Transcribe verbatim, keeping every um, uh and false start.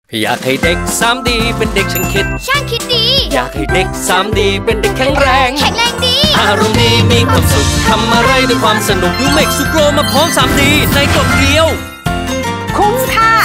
อยากให้เด็ก สาม ดี เป็นเด็กช่างคิดช่างคิดดีอยากให้เด็ก สาม ดี เป็นเด็กแข็งแรงแข็งแรงดีอารมณ์ดีมีความสุขทำอะไรด้วยความสนุกยูเมกสุโกรมาพร้อม สาม ดี ในกล่องเดียวคุ้มค่า